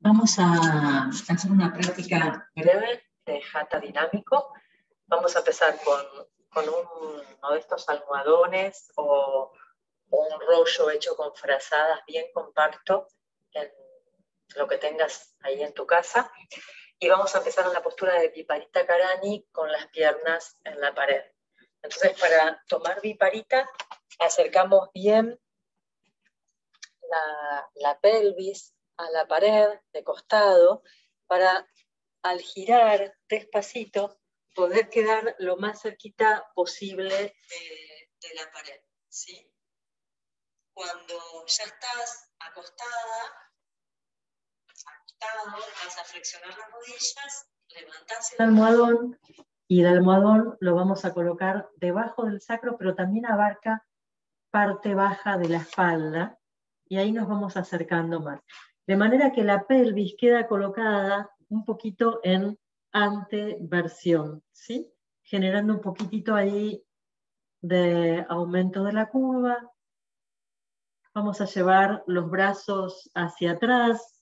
Vamos a hacer una práctica breve de Hatha dinámico. Vamos a empezar con uno de estos almohadones o un rollo hecho con frazadas bien compacto, en lo que tengas ahí en tu casa. Y vamos a empezar en la postura de Viparita Karani con las piernas en la pared. Entonces, para tomar Viparita, acercamos bien la pelvis a la pared de costado para, al girar despacito, poder quedar lo más cerquita posible de la pared, ¿sí? Cuando ya estás acostado, vas a flexionar las rodillas, levantás el almohadón y el almohadón lo vamos a colocar debajo del sacro, pero también abarca parte baja de la espalda y ahí nos vamos acercando más. De manera que la pelvis queda colocada un poquito en anteversión, ¿sí? Generando un poquitito ahí de aumento de la curva. Vamos a llevar los brazos hacia atrás.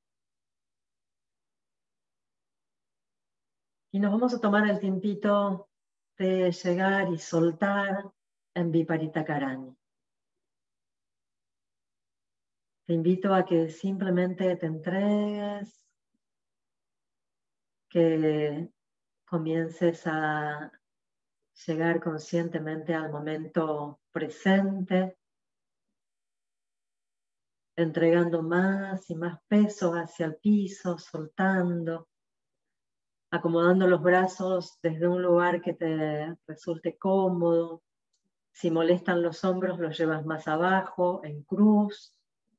Y nos vamos a tomar el tiempito de llegar y soltar en Viparita Karani. Te invito a que simplemente te entregues, que comiences a llegar conscientemente al momento presente, entregando más y más peso hacia el piso, soltando, acomodando los brazos desde un lugar que te resulte cómodo. Si molestan los hombros, los llevas más abajo, en cruz.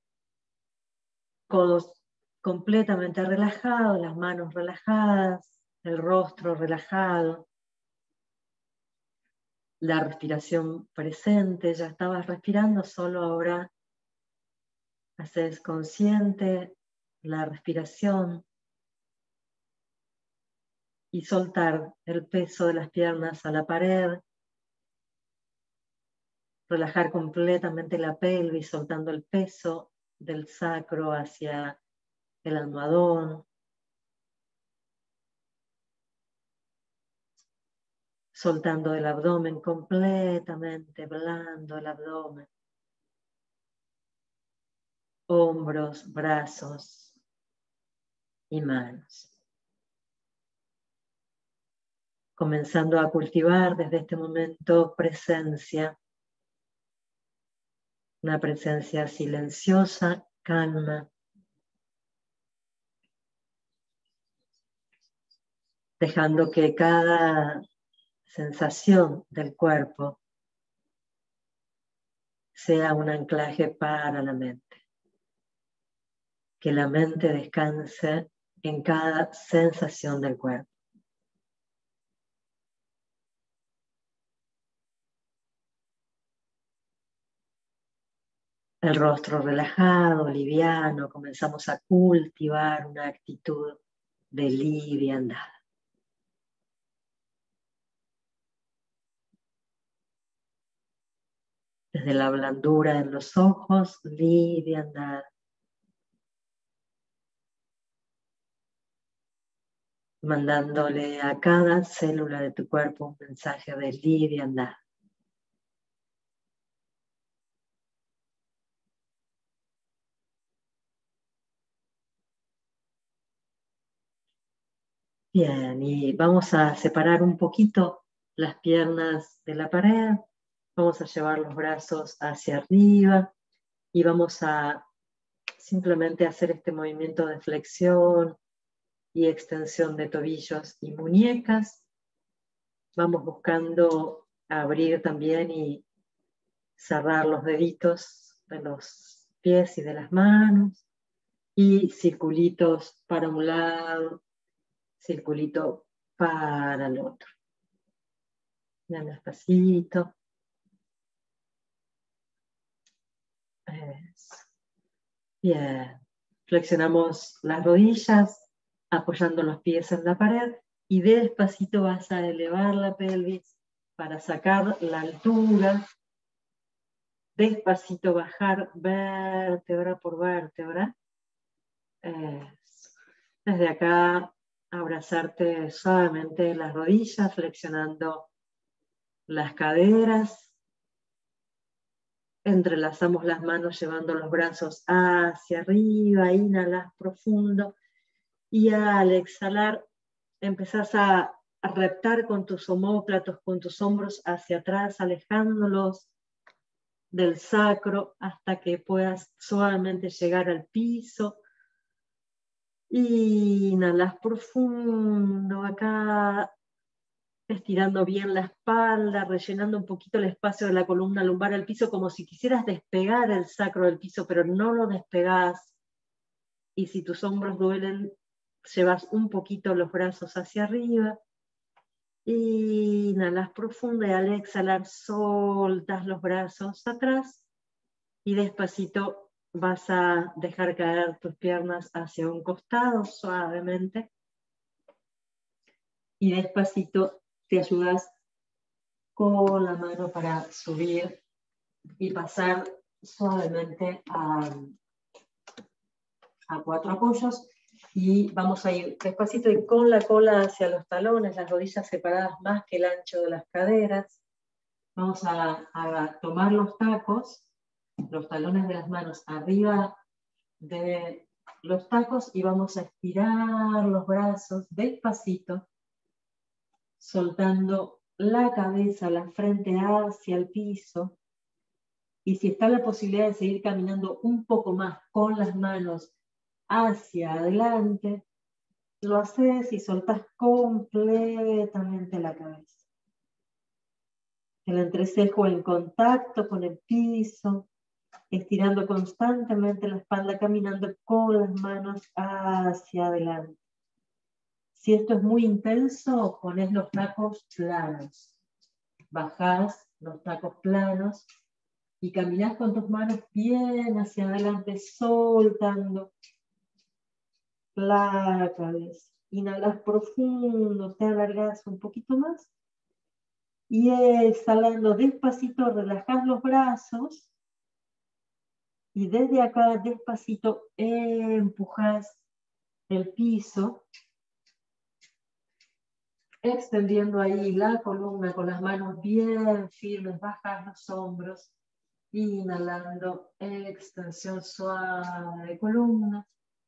Codos completamente relajados, las manos relajadas, el rostro relajado. La respiración presente, ya estabas respirando, solo ahora haces consciente la respiración y soltar el peso de las piernas a la pared, relajar completamente la pelvis, soltando el peso del sacro hacia el almohadón, soltando el abdomen completamente blando, el abdomen, hombros, brazos y manos. Comenzando a cultivar desde este momento presencia, una presencia silenciosa, calma, dejando que cada sensación del cuerpo sea un anclaje para la mente. Que la mente descanse en cada sensación del cuerpo. El rostro relajado, liviano, comenzamos a cultivar una actitud de liviandad. Desde la blandura en los ojos, liviandad. Mandándole a cada célula de tu cuerpo un mensaje de liviandad. Bien, y vamos a separar un poquito las piernas de la pared. Vamos a llevar los brazos hacia arriba y vamos a simplemente hacer este movimiento de flexión y extensión de tobillos y muñecas. Vamos buscando abrir también y cerrar los deditos de los pies y de las manos. Y circulitos para un lado, circulito para el otro. Bien despacito. Eso. Bien. Flexionamos las rodillas, apoyando los pies en la pared y despacito vas a elevar la pelvis para sacar la altura. Despacito bajar vértebra por vértebra. Eso. Desde acá, abrazarte suavemente las rodillas, flexionando las caderas. Entrelazamos las manos llevando los brazos hacia arriba, inhalas profundo. Y al exhalar, empezás a reptar con tus omóplatos, con tus hombros hacia atrás, alejándolos del sacro hasta que puedas suavemente llegar al piso. Inhalas profundo acá, estirando bien la espalda, rellenando un poquito el espacio de la columna lumbar al piso, como si quisieras despegar el sacro del piso, pero no lo despegás. Y si tus hombros duelen, llevas un poquito los brazos hacia arriba. Inhalas profundo y al exhalar soltas los brazos atrás y despacito vas a dejar caer tus piernas hacia un costado suavemente y despacito te ayudas con la mano para subir y pasar suavemente a 4 apoyos. Y vamos a ir despacito y con la cola hacia los talones, las rodillas separadas más que el ancho de las caderas. Vamos a tomar los tacos, los talones de las manos arriba de los tacos y vamos a estirar los brazos despacito, soltando la cabeza, la frente hacia el piso. Y si está la posibilidad de seguir caminando un poco más con las manos hacia adelante, lo haces y soltás completamente la cabeza. El entrecejo en contacto con el piso, estirando constantemente la espalda, caminando con las manos hacia adelante. Si esto es muy intenso, pones los tacos planos. Bajás los tacos planos y caminás con tus manos bien hacia adelante, soltando la cabeza. Inhalas profundo, te alargas un poquito más. Y exhalando despacito, relajás los brazos. Y desde acá despacito empujás el piso. Extendiendo ahí la columna con las manos bien firmes, bajas los hombros. Inhalando, extensión suave de columna.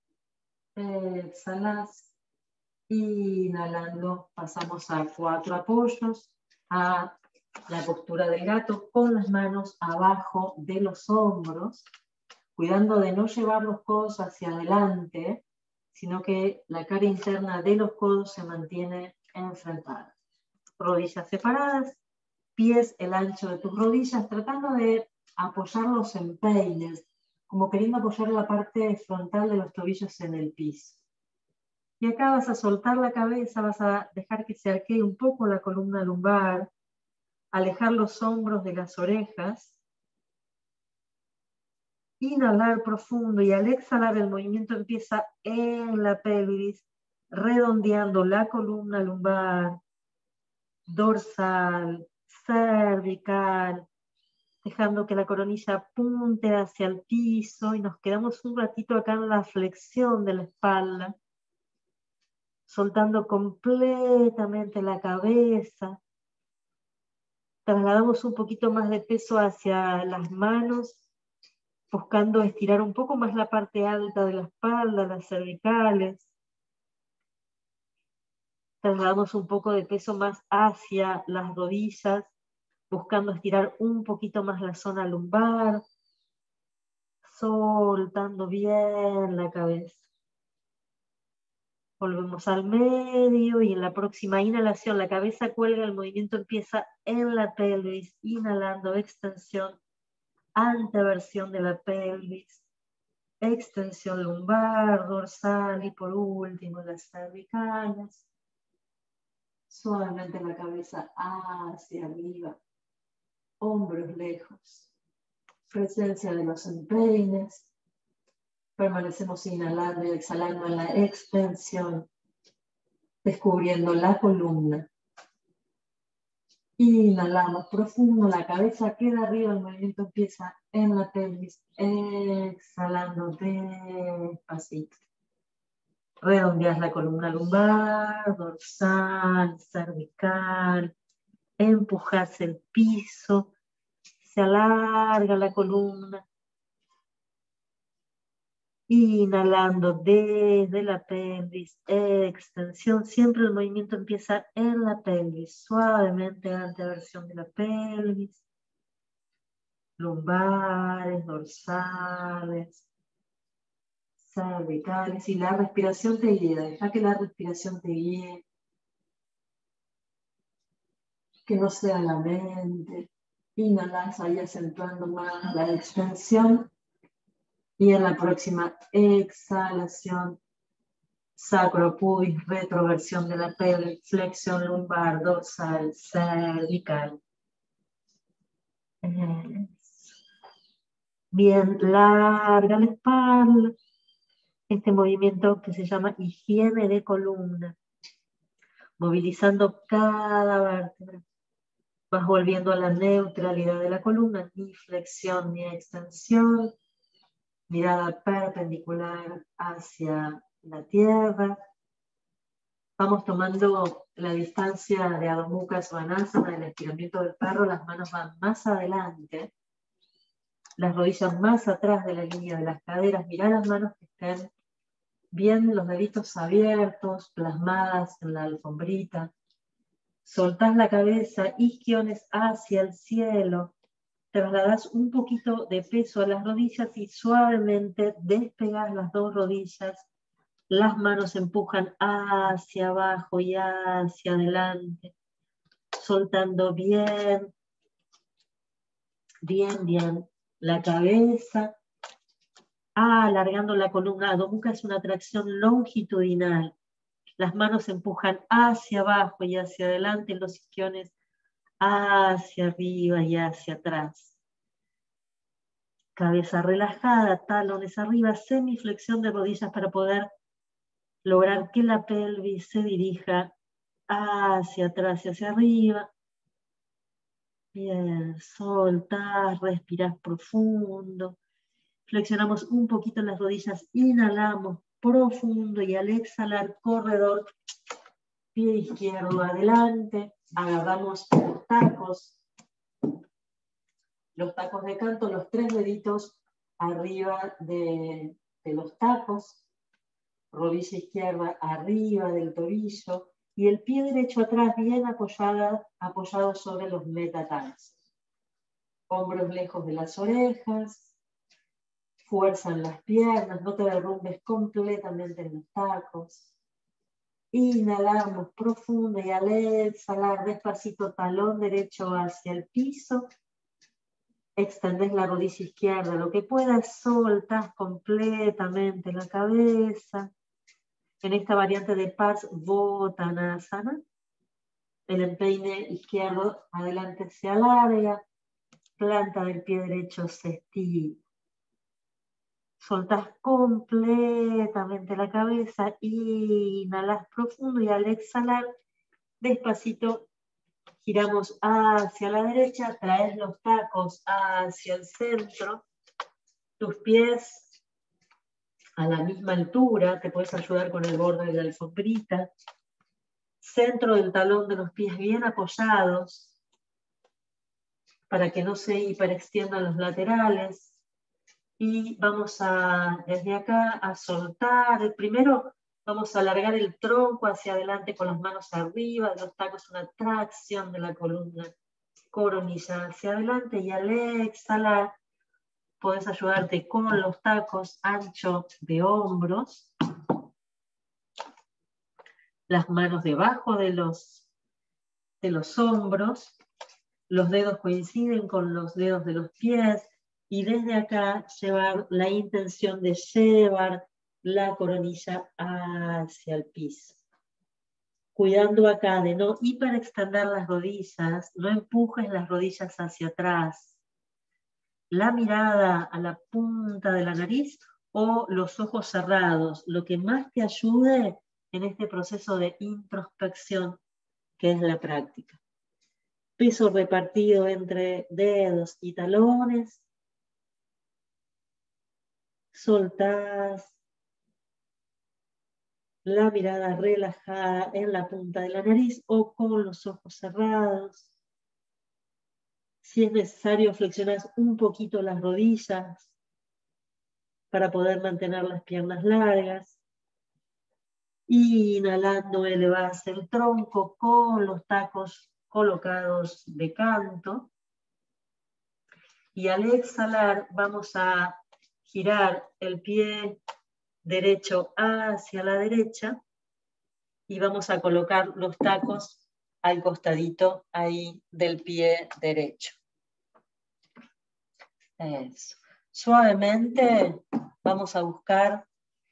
Exhalas. Inhalando, pasamos a 4 apoyos, a la postura del gato con las manos abajo de los hombros, cuidando de no llevar los codos hacia adelante, sino que la cara interna de los codos se mantiene enfrentada. Rodillas separadas, pies el ancho de tus rodillas, tratando de apoyarlos en peines, como queriendo apoyar la parte frontal de los tobillos en el piso. Y acá vas a soltar la cabeza, vas a dejar que se arquee un poco la columna lumbar, alejar los hombros de las orejas, inhalar profundo y al exhalar el movimiento empieza en la pelvis, redondeando la columna lumbar, dorsal, cervical, dejando que la coronilla apunte hacia el piso y nos quedamos un ratito acá en la flexión de la espalda, soltando completamente la cabeza. Trasladamos un poquito más de peso hacia las manos, buscando estirar un poco más la parte alta de la espalda, las cervicales. Trasladamos un poco de peso más hacia las rodillas, buscando estirar un poquito más la zona lumbar, soltando bien la cabeza. Volvemos al medio y en la próxima inhalación la cabeza cuelga, el movimiento empieza en la pelvis, inhalando, extensión, anteversión de la pelvis, extensión lumbar, dorsal y por último las cervicales. Suavemente la cabeza hacia arriba, hombros lejos, presencia de los empeines. Permanecemos inhalando y exhalando en la extensión, descubriendo la columna. Inhalamos profundo, la cabeza queda arriba, el movimiento empieza en la pelvis, exhalando despacito. Redondeas la columna lumbar, dorsal, cervical. Empujas el piso. Se alarga la columna. Inhalando desde la pelvis, extensión. Siempre el movimiento empieza en la pelvis. Suavemente, anteversión de la pelvis. Lumbares, dorsales, cervicales. Y la respiración te guía. Deja que la respiración te guíe. Que no sea la mente. Inhalas ahí acentuando más la extensión. Y en la próxima exhalación, sacropubis, retroversión de la pelvis, flexión lumbar, dorsal, cervical. Bien, larga la espalda. Este movimiento que se llama higiene de columna. Movilizando cada vértebra. Vas volviendo a la neutralidad de la columna, ni flexión ni extensión. Mirada perpendicular hacia la tierra. Vamos tomando la distancia de Adho Mukha Svanasana, del estiramiento del perro. Las manos van más adelante. Las rodillas más atrás de la línea de las caderas. Mirá las manos que estén bien, los deditos abiertos, plasmadas en la alfombrita. Soltás la cabeza, isquiones hacia el cielo. Trasladás un poquito de peso a las rodillas y suavemente despegás las dos rodillas. Las manos empujan hacia abajo y hacia adelante. Soltando bien, bien, bien la cabeza. Alargando la columna. Adho Mukha es una tracción longitudinal. Las manos empujan hacia abajo y hacia adelante, los isquiones hacia arriba y hacia atrás. Cabeza relajada, talones arriba, semiflexión de rodillas para poder lograr que la pelvis se dirija hacia atrás y hacia arriba. Bien, soltás, respirás profundo. Flexionamos un poquito las rodillas, inhalamos profundo y al exhalar, corredor, pie izquierdo adelante, agarramos los tacos de canto, los 3 deditos arriba de los tacos, rodilla izquierda arriba del tobillo y el pie derecho atrás bien apoyado sobre los metatarsos. Hombros lejos de las orejas, fuerza en las piernas, no te derrumbes completamente en los tacos. Inhalamos profundo y al exhalar despacito talón derecho hacia el piso. Extendés la rodilla izquierda, lo que puedas, soltás completamente la cabeza. En esta variante de Parsvottanasana, el empeine izquierdo adelante se alarga, planta del pie derecho se estira. Soltás completamente la cabeza, inhalas profundo y al exhalar, despacito, giramos hacia la derecha, traes los tacos hacia el centro, tus pies a la misma altura, te puedes ayudar con el borde de la alfombrita, centro del talón de los pies bien apoyados, para que no se hiperextiendan los laterales. Y vamos desde acá a soltar. Primero vamos a alargar el tronco hacia adelante con las manos arriba, los tacos, una tracción de la columna, coronilla hacia adelante y al exhalar podés ayudarte con los tacos, ancho de hombros, las manos debajo de los hombros, los dedos coinciden con los dedos de los pies, y desde acá llevar la intención de llevar la coronilla hacia el piso. Cuidando acá de no hiperextender las rodillas, no empujes las rodillas hacia atrás. La mirada a la punta de la nariz o los ojos cerrados, lo que más te ayude en este proceso de introspección que es la práctica. Peso repartido entre dedos y talones. Soltás. la mirada relajada en la punta de la nariz o con los ojos cerrados. Si es necesario, flexionas un poquito las rodillas para poder mantener las piernas largas. Inhalando, elevas el tronco con los tacos colocados de canto. Y al exhalar vamos a girar el pie derecho hacia la derecha y vamos a colocar los tacos al costadito ahí del pie derecho. Eso. Suavemente vamos a buscar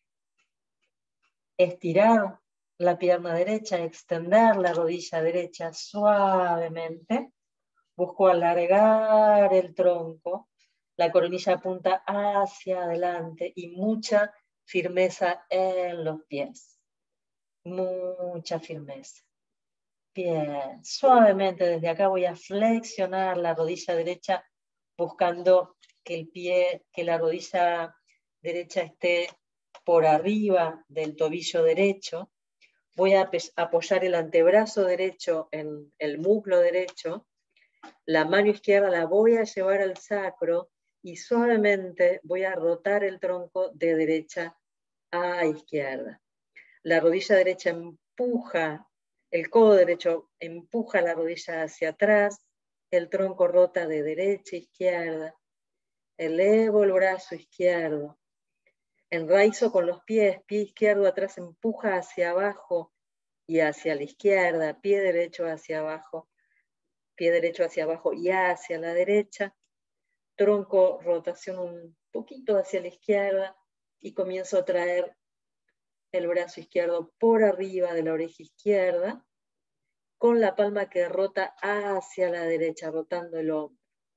estirar la pierna derecha, extender la rodilla derecha suavemente. Busco alargar el tronco, la coronilla apunta hacia adelante y mucha firmeza en los pies. Mucha firmeza. Bien, suavemente desde acá voy a flexionar la rodilla derecha buscando que la rodilla derecha esté por arriba del tobillo derecho. Voy a apoyar el antebrazo derecho en el muslo derecho. La mano izquierda la voy a llevar al sacro y suavemente voy a rotar el tronco de derecha a izquierda. La rodilla derecha empuja, el codo derecho empuja la rodilla hacia atrás, el tronco rota de derecha a izquierda, elevo el brazo izquierdo, enraizo con los pies, pie izquierdo atrás empuja hacia abajo y hacia la izquierda, pie derecho hacia abajo y hacia la derecha, tronco, rotación un poquito hacia la izquierda y comienzo a traer el brazo izquierdo por arriba de la oreja izquierda, con la palma que rota hacia la derecha, rotando el hombro.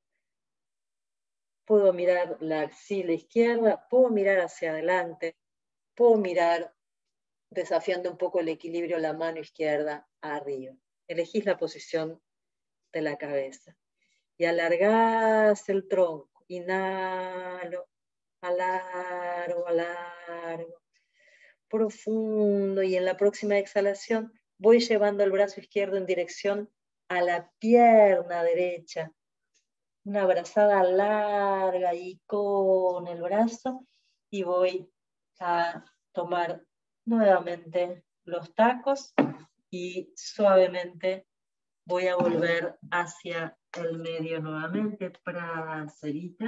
Puedo mirar la axila izquierda, puedo mirar hacia adelante, puedo mirar desafiando un poco el equilibrio la mano izquierda arriba. Elegís la posición de la cabeza. Y alargás el tronco. Inhalo, alargo, alargo. Profundo. Y en la próxima exhalación voy llevando el brazo izquierdo en dirección a la pierna derecha. Una abrazada larga ahí con el brazo. Y voy a tomar nuevamente los tacos y suavemente voy a volver hacia el medio nuevamente, bracerita,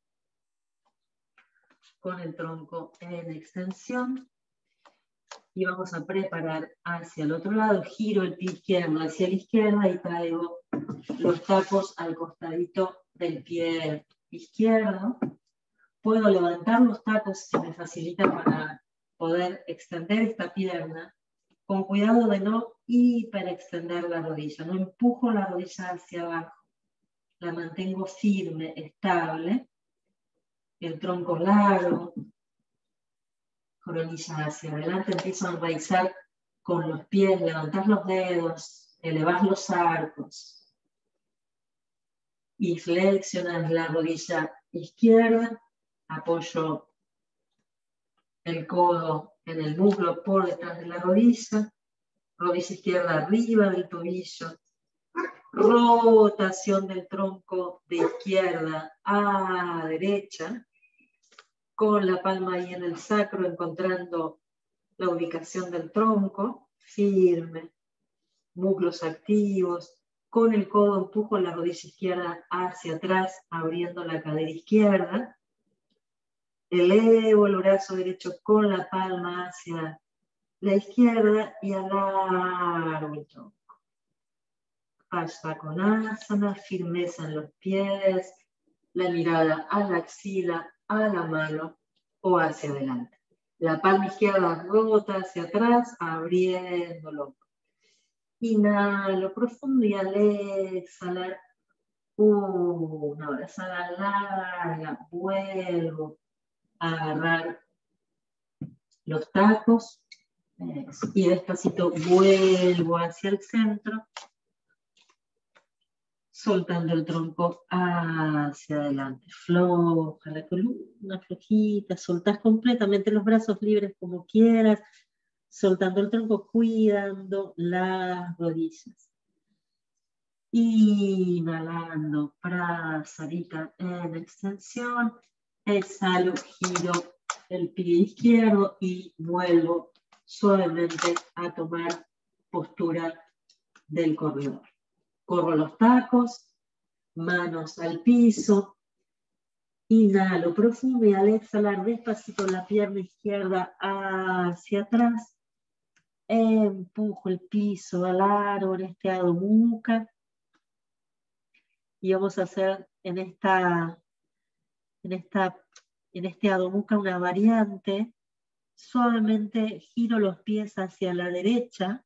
con el tronco en extensión. Y vamos a preparar hacia el otro lado, giro el pie izquierdo hacia la izquierda y traigo los tacos al costadito del pie izquierdo. Puedo levantar los tacos si me facilita para poder extender esta pierna, con cuidado de no hiperextender la rodilla. No empujo la rodilla hacia abajo. La mantengo firme, estable. El tronco largo. Coronilla hacia adelante. Empiezo a enraizar con los pies. Levantar los dedos. Elevar los arcos. Y flexionar la rodilla izquierda. Apoyo el codo en el muslo por detrás de la rodilla. Rodilla izquierda arriba del tobillo. Rotación del tronco de izquierda a derecha. Con la palma ahí en el sacro, encontrando la ubicación del tronco. Firme. Muslos activos. Con el codo empujo la rodilla izquierda hacia atrás, abriendo la cadera izquierda. Elevo el brazo derecho con la palma hacia la izquierda y alargo el tronco. Hasta con asana, firmeza en los pies, la mirada a la axila, a la mano o hacia adelante. La palma izquierda rota hacia atrás, abriéndolo. Inhalo profundo y al exhalar, una abrazada larga, vuelvo a agarrar los tacos y despacito vuelvo hacia el centro, soltando el tronco hacia adelante. Floja la columna, flojita, soltás completamente los brazos libres como quieras. soltando el tronco, cuidando las rodillas. Inhalando, Prasarita en extensión. Exhalo, giro el pie izquierdo y vuelvo suavemente a tomar postura del corredor. Corro los tacos, manos al piso. Inhalo profundo y al exhalar despacito la pierna izquierda hacia atrás. Empujo el piso, alargo en este Adho Mukha. Y vamos a hacer en este Adho Mukha una variante. Suavemente giro los pies hacia la derecha,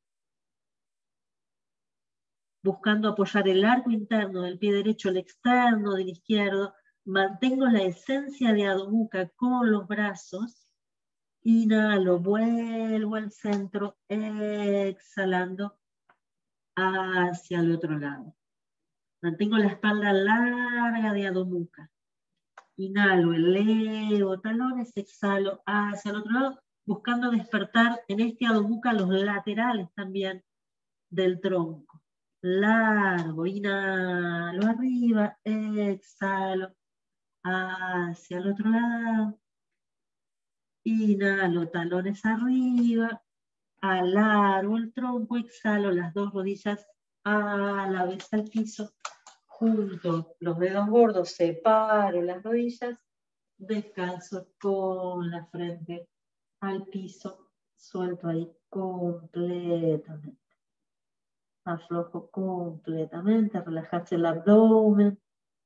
buscando apoyar el arco interno del pie derecho, el externo del izquierdo. Mantengo la esencia de Adho Mukha con los brazos. Inhalo, vuelvo al centro, exhalando hacia el otro lado. Mantengo la espalda larga de Adho Mukha. Inhalo, elevo talones, exhalo hacia el otro lado, buscando despertar en este Adho Mukha los laterales también del tronco. Largo, inhalo arriba, exhalo hacia el otro lado. Inhalo, talones arriba, alargo el tronco, exhalo las dos rodillas a la vez al piso. Junto los dedos gordos, separo las rodillas, descanso con la frente al piso, suelto ahí completamente. Aflojo completamente, relajas el abdomen.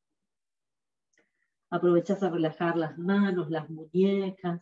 Aprovechas a relajar las manos, las muñecas.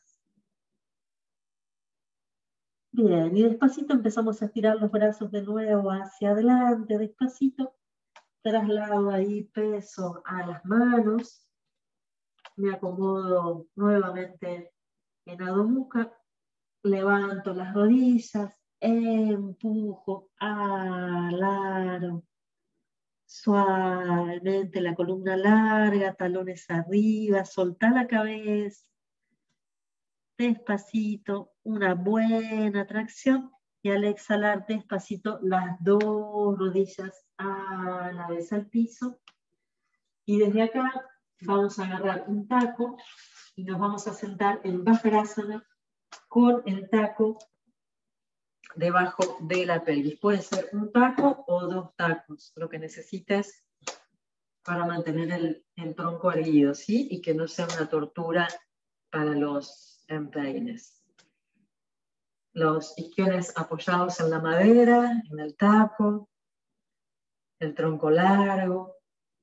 Bien, y despacito empezamos a estirar los brazos de nuevo hacia adelante, despacito. Traslado ahí peso a las manos. Me acomodo nuevamente en Adho Mukha. Levanto las rodillas, empujo, alargo. Suavemente la columna larga, talones arriba, solta la cabeza. Despacito, una buena tracción. Y al exhalar despacito las dos rodillas a la vez al piso. Y desde acá vamos a agarrar un taco y nos vamos a sentar en Vajrasana con el taco debajo de la pelvis. Puede ser un taco o dos tacos, lo que necesites para mantener el tronco erguido, ¿sí? Y que no sea una tortura para los empeines. Los isquiones apoyados en la madera, en el taco, el tronco largo.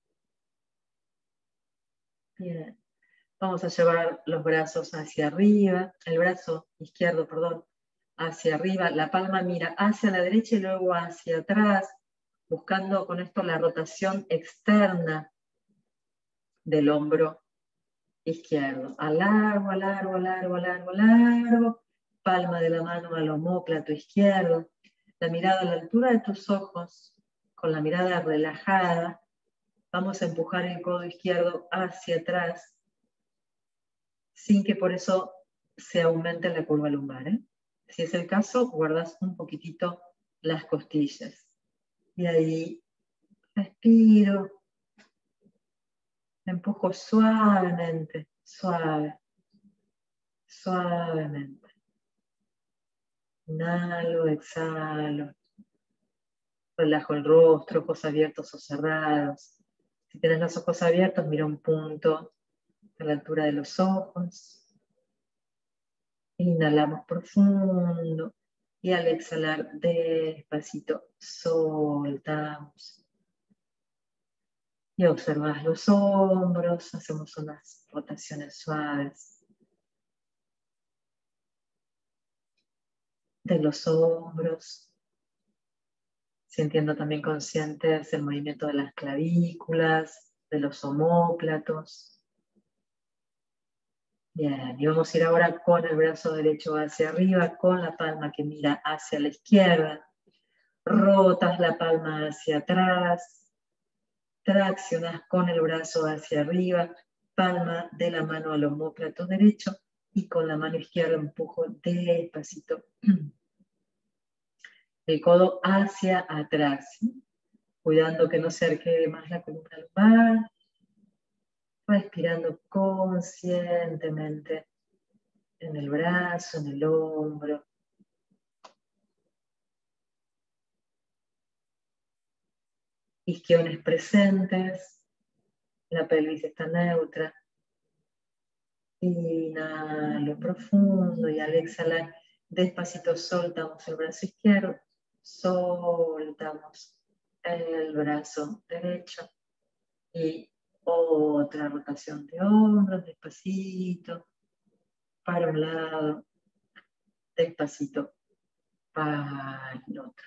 Bien. Vamos a llevar los brazos hacia arriba, el brazo izquierdo, perdón, hacia arriba. La palma mira hacia la derecha y luego hacia atrás, buscando con esto la rotación externa del hombro izquierdo. Alargo, alargo, alargo, alargo, alargo. Palma de la mano al omóplato izquierdo. La mirada a la altura de tus ojos, con la mirada relajada. Vamos a empujar el codo izquierdo hacia atrás, sin que por eso se aumente la curva lumbar. Si es el caso, guardas un poquitito las costillas. Y ahí respiro. Empujo suavemente, suavemente. Inhalo, exhalo. Relajo el rostro, ojos abiertos o cerrados. Si tienes los ojos abiertos, mira un punto a la altura de los ojos. Inhalamos profundo y al exhalar despacito soltamos. Y observas los hombros, hacemos unas rotaciones suaves de los hombros, sintiendo también conscientes el movimiento de las clavículas, de los omóplatos. Bien, y vamos a ir ahora con el brazo derecho hacia arriba, con la palma que mira hacia la izquierda. Rotas la palma hacia atrás. Traccionas con el brazo hacia arriba, palma de la mano al omóplato derecho y con la mano izquierda empujo despacito el codo hacia atrás, ¿sí? Cuidando que no se arquee más la columna lumbar, respirando conscientemente en el brazo, en el hombro. Isquiones presentes, la pelvis está neutra. Inhalo profundo y al exhalar, despacito soltamos el brazo izquierdo, soltamos el brazo derecho y otra rotación de hombros, despacito, para un lado, despacito, para el otro.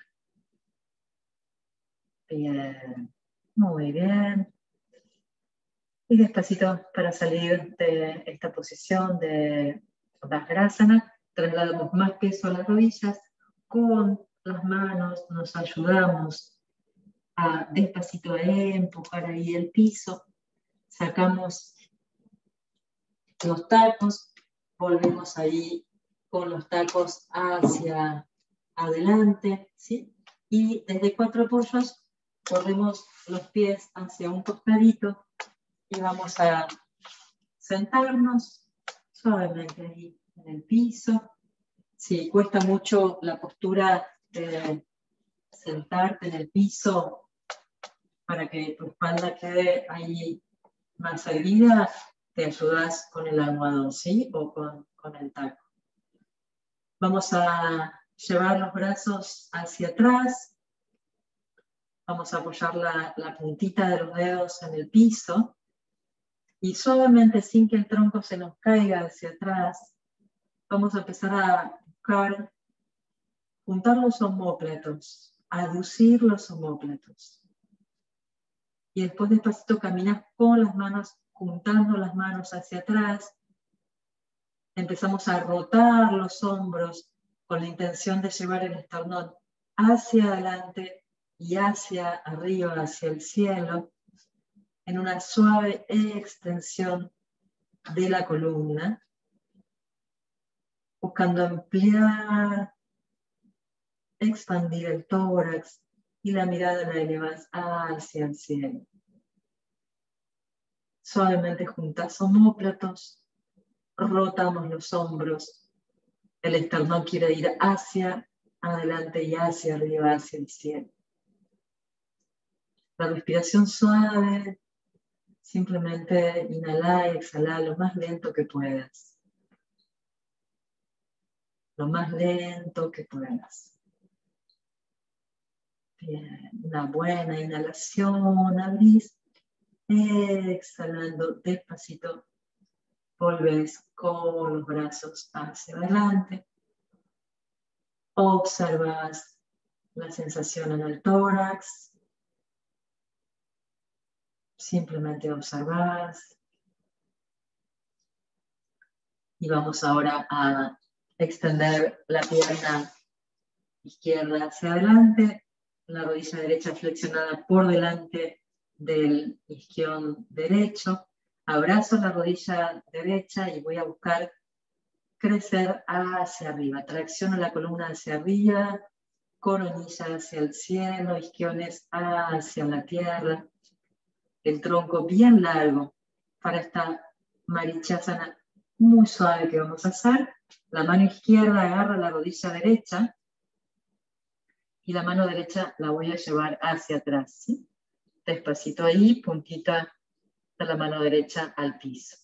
Bien, muy bien. Y despacito para salir de esta posición de Vajrasana, trasladamos más peso a las rodillas, con las manos nos ayudamos a despacito a empujar ahí el piso, sacamos los tacos, volvemos ahí con los tacos hacia adelante, ¿sí? Y desde 4 apoyos corremos los pies hacia un costadito y vamos a sentarnos suavemente ahí en el piso. Si cuesta mucho la postura de sentarte en el piso para que tu espalda quede ahí más erguida, te ayudas con el almohadón, ¿sí? O con el taco. Vamos a llevar los brazos hacia atrás. Vamos a apoyar la puntita de los dedos en el piso. Y suavemente, sin que el tronco se nos caiga hacia atrás, vamos a empezar a buscar, juntar los omóplatos, aducir los omóplatos. Y después despacito caminas con las manos, juntando las manos hacia atrás. Empezamos a rotar los hombros con la intención de llevar el esternón hacia adelante y hacia arriba, hacia el cielo, en una suave extensión de la columna, buscando ampliar, expandir el tórax y la mirada la elevas hacia el cielo. Suavemente juntas omóplatos, rotamos los hombros, el esternón quiere ir hacia adelante y hacia arriba, hacia el cielo. La respiración suave, simplemente inhala y exhala lo más lento que puedas. Lo más lento que puedas. Bien, una buena inhalación, abrís, exhalando despacito, volvés con los brazos hacia adelante, observas la sensación en el tórax, simplemente observas, y vamos ahora a extender la pierna izquierda hacia adelante, la rodilla derecha flexionada por delante del isquión derecho. Abrazo la rodilla derecha y voy a buscar crecer hacia arriba. Tracciono la columna hacia arriba, coronilla hacia el cielo, isquiones hacia la tierra. El tronco bien largo para esta Marichasana muy suave que vamos a hacer. La mano izquierda agarra la rodilla derecha y la mano derecha la voy a llevar hacia atrás, ¿sí? Despacito ahí, puntita de la mano derecha al piso.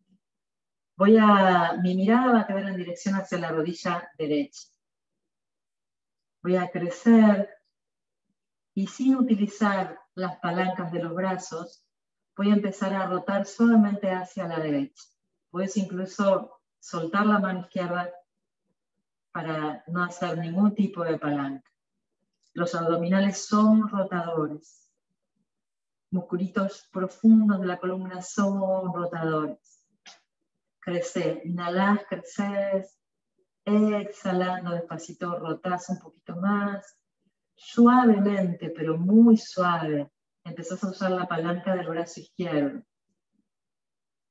Mi mirada va a quedar en dirección hacia la rodilla derecha. Voy a crecer y sin utilizar las palancas de los brazos, voy a empezar a rotar suavemente hacia la derecha. Puedes incluso soltar la mano izquierda para no hacer ningún tipo de palanca. Los abdominales son rotadores. Musculitos profundos de la columna son rotadores. Creces, inhalás, creces, exhalando despacito, rotás un poquito más. Suavemente, pero muy suave, empezás a usar la palanca del brazo izquierdo.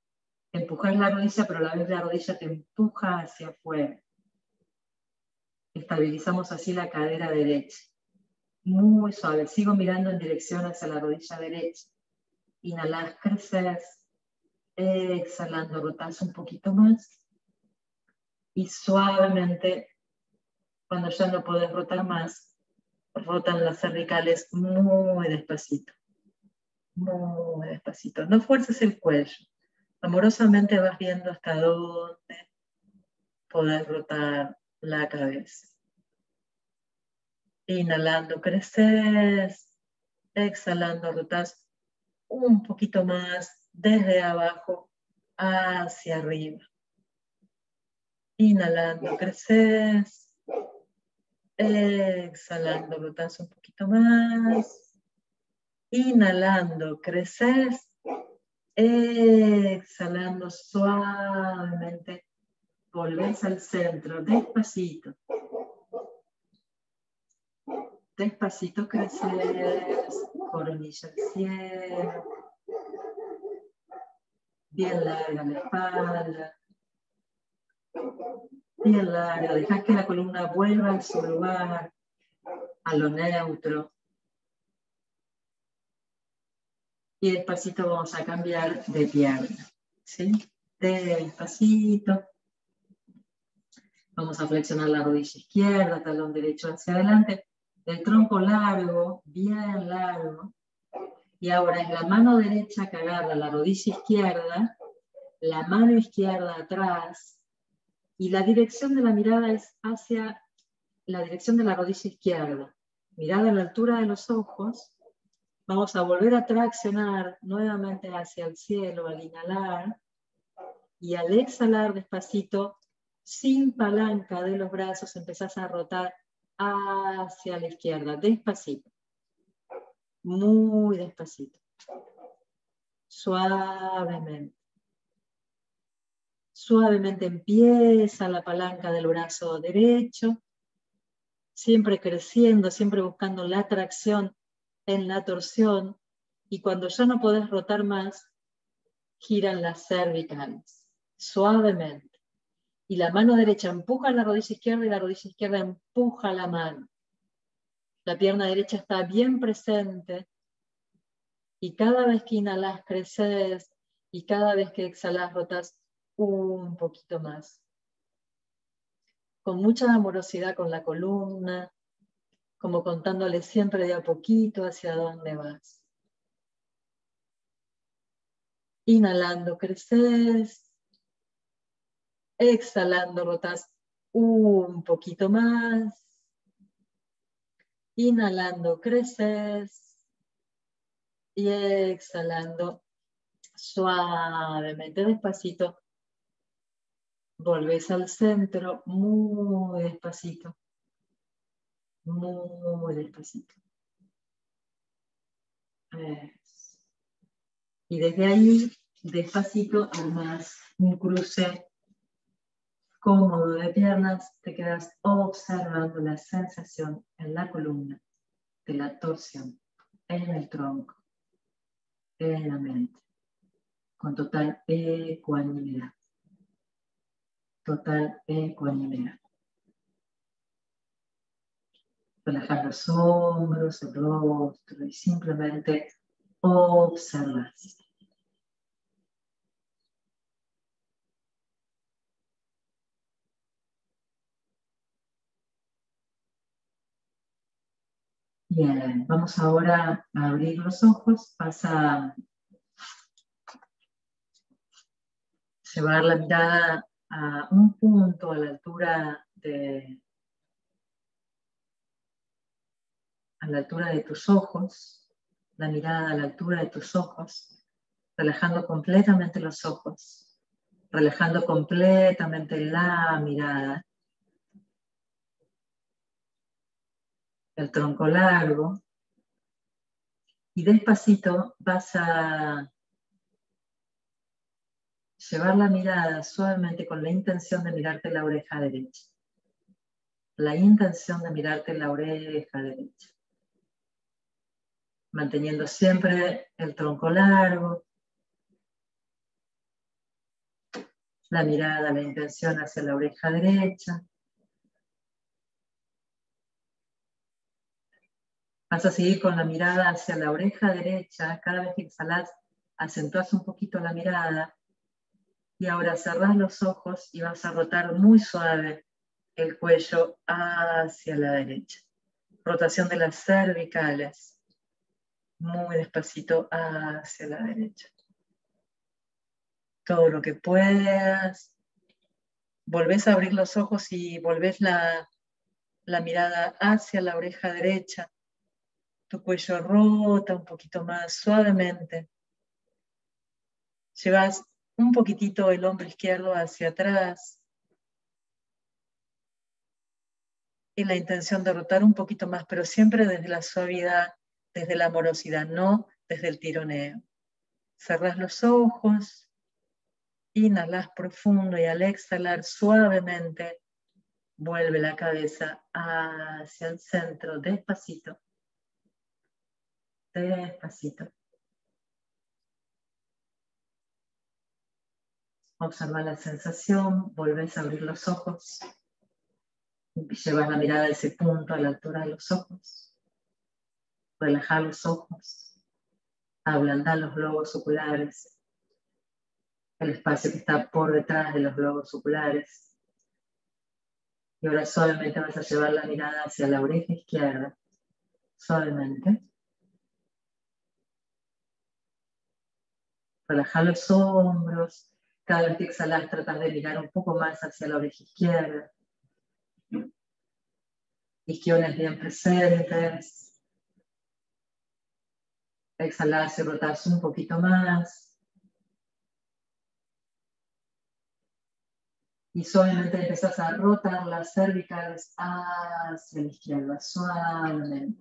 Empujás la rodilla, pero a la vez la rodilla te empuja hacia afuera. Estabilizamos así la cadera derecha. Muy suave. Sigo mirando en dirección hacia la rodilla derecha. Inhalás, creces. Exhalando, rotás un poquito más. Y suavemente, cuando ya no podés rotar más, rotan las cervicales muy despacito. Muy despacito. No fuerces el cuello. Amorosamente vas viendo hasta dónde podés rotar la cabeza. Inhalando, creces. Exhalando, rotás un poquito más desde abajo hacia arriba. Inhalando, creces. Exhalando, rotás un poquito más. Inhalando, creces. Exhalando suavemente. Volvés al centro, despacito. Despacito creces. Coronilla al cielo. Bien larga la espalda. Bien larga. Dejá que la columna vuelva a su lugar, a lo neutro. Y despacito vamos a cambiar de pierna. ¿Sí? Despacito. Vamos a flexionar la rodilla izquierda, talón derecho hacia adelante. El tronco largo, bien largo. Y ahora es la mano derecha que agarra la rodilla izquierda, la mano izquierda atrás, y la dirección de la mirada es hacia la dirección de la rodilla izquierda. Mirada a la altura de los ojos. Vamos a volver a traccionar nuevamente hacia el cielo al inhalar. Y al exhalar despacito, sin palanca de los brazos, empezás a rotar hacia la izquierda, despacito. Muy despacito. Suavemente. Suavemente empieza la palanca del brazo derecho, siempre creciendo, siempre buscando la tracción en la torsión, y cuando ya no podés rotar más, giran las cervicales, suavemente. Y la mano derecha empuja la rodilla izquierda y la rodilla izquierda empuja la mano. La pierna derecha está bien presente, y cada vez que inhalas creces, y cada vez que exhalas rotas un poquito más. Con mucha amorosidad con la columna, como contándole siempre de a poquito hacia dónde vas. Inhalando creces, exhalando rotas un poquito más. Inhalando creces y exhalando suavemente, despacito. Volvés al centro muy despacito. Muy despacito. Y desde ahí, despacito, armás un cruce cómodo de piernas, te quedas observando la sensación en la columna de la torsión, en el tronco, en la mente, con total ecuanimidad. Total ecuanimidad. Relajar los hombros, el rostro y simplemente observas. Bien, vamos ahora a abrir los ojos. Vas a llevar la mirada a un punto a la altura de tus ojos, la mirada a la altura de tus ojos, relajando completamente los ojos, relajando completamente la mirada, el tronco largo, y despacito vas a llevar la mirada suavemente con la intención de mirarte la oreja derecha. La intención de mirarte la oreja derecha. Manteniendo siempre el tronco largo, la mirada, la intención hacia la oreja derecha. Vas a seguir con la mirada hacia la oreja derecha. Cada vez que exhalas, acentúas un poquito la mirada. Y ahora cerrás los ojos y vas a rotar muy suave el cuello hacia la derecha. Rotación de las cervicales. Muy despacito hacia la derecha. Todo lo que puedas. Volvés a abrir los ojos y volvés la mirada hacia la oreja derecha. Tu cuello rota un poquito más suavemente. Llevas un poquitito el hombro izquierdo hacia atrás. Y la intención de rotar un poquito más, pero siempre desde la suavidad, desde la amorosidad, no desde el tironeo. Cerrás los ojos, inhalas profundo y al exhalar suavemente, vuelve la cabeza hacia el centro, despacito. Despacito. Observa la sensación, volvés a abrir los ojos. Llevas la mirada a ese punto, a la altura de los ojos. Relajar los ojos. Ablandar los globos oculares. El espacio que está por detrás de los globos oculares. Y ahora suavemente vas a llevar la mirada hacia la oreja izquierda. Suavemente. Relajar los hombros. Cada vez que exhalas, tratas de mirar un poco más hacia la oreja izquierda. Isquiones bien presentes. Exhalas y rotas un poquito más. Y suavemente empezás a rotar las cervicales hacia la izquierda, suavemente.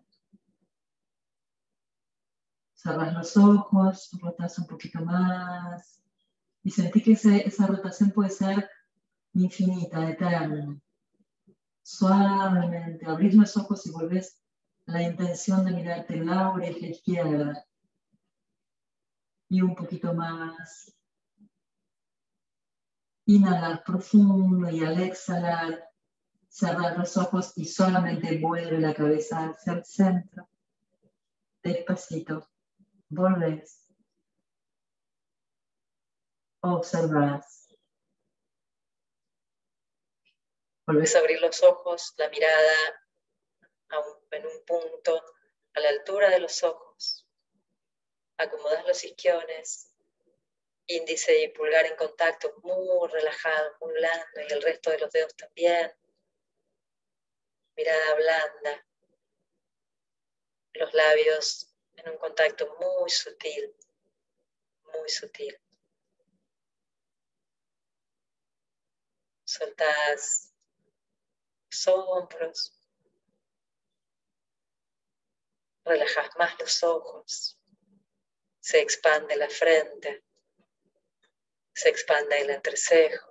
Cerrás los ojos, rotas un poquito más. Y sentí que esa rotación puede ser infinita, eterna. Suavemente, abrís los ojos y volvés la intención de mirarte la oreja izquierda. Y un poquito más. Inhalar profundo y al exhalar, cerrar los ojos y solamente vuelve la cabeza hacia el centro. Despacito, volvés. Observás. Volvés a abrir los ojos, la mirada en un punto a la altura de los ojos. Acomodás los isquiones, índice y pulgar en contacto, muy relajado, muy blando, y el resto de los dedos también. Mirada blanda. Los labios en un contacto muy sutil, muy sutil. Soltás los hombros. Relajás más los ojos. Se expande la frente. Se expande el entrecejo.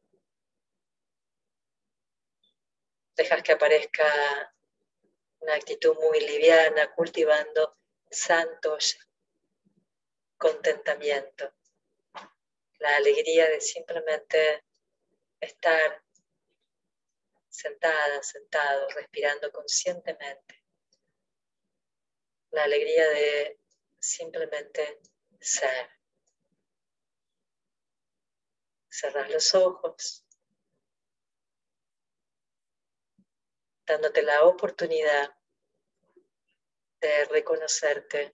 Dejas que aparezca una actitud muy liviana, cultivando santoya, contentamiento, la alegría de simplemente estar sentada, sentado, respirando conscientemente, la alegría de simplemente ser. Cerrás los ojos, dándote la oportunidad de reconocerte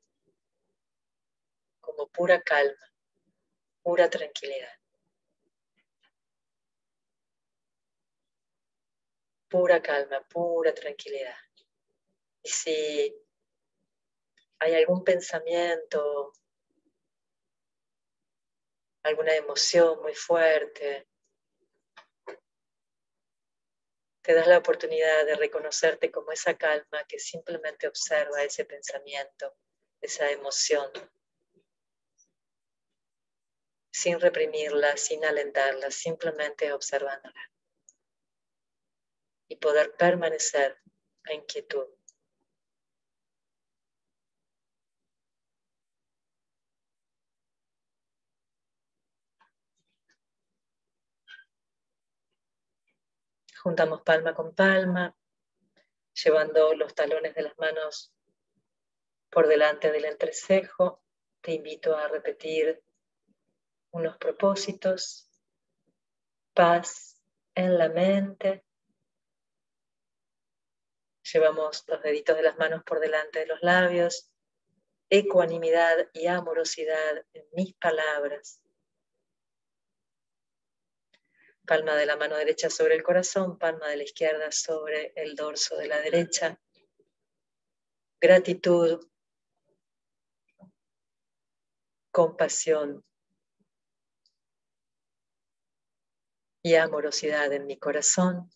como pura calma, pura tranquilidad. Pura calma, pura tranquilidad. Y si hay algún pensamiento, alguna emoción muy fuerte, te das la oportunidad de reconocerte como esa calma que simplemente observa ese pensamiento, esa emoción, sin reprimirla, sin alentarla, simplemente observándola. Y poder permanecer en quietud. Juntamos palma con palma, llevando los talones de las manos Por delante del entrecejo, te invito a repetir unos propósitos: paz en la mente. Llevamos los deditos de las manos por delante de los labios. Ecuanimidad y amorosidad en mis palabras. Palma de la mano derecha sobre el corazón, palma de la izquierda sobre el dorso de la derecha. Gratitud, compasión y amorosidad en mi corazón.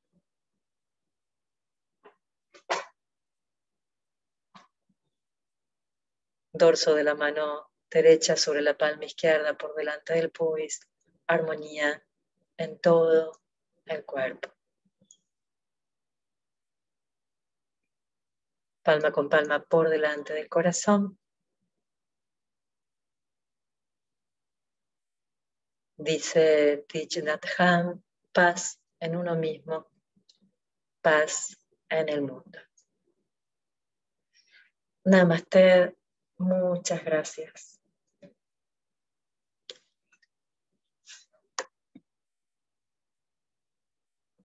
Dorso de la mano derecha sobre la palma izquierda por delante del pubis. Armonía en todo el cuerpo. Palma con palma por delante del corazón. Dice Thich Nhat Hanh, paz en uno mismo, paz en el mundo. Namaste, muchas gracias.